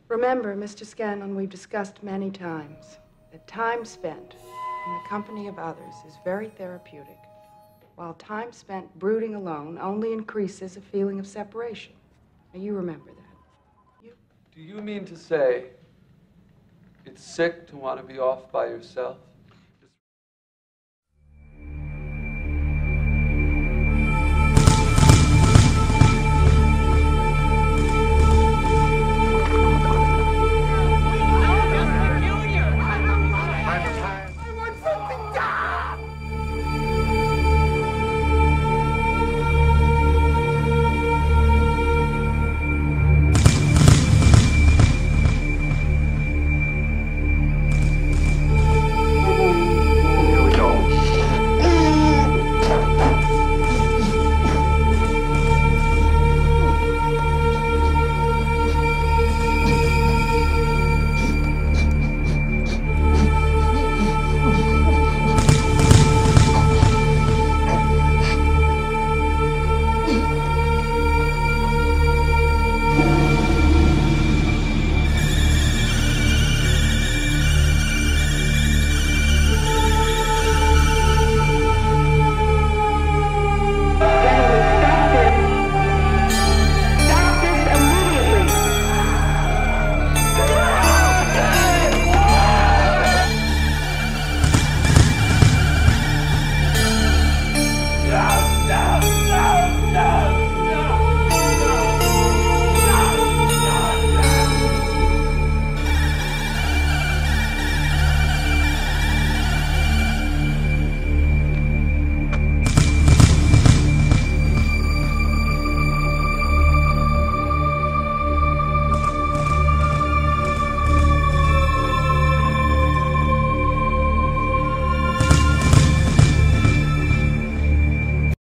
Remember, Mr. Scanlon, we've discussed many times that time spent in the company of others is very therapeutic, while time spent brooding alone only increases a feeling of separation. Now, you remember that. Do you mean to say it's sick to want to be off by yourself?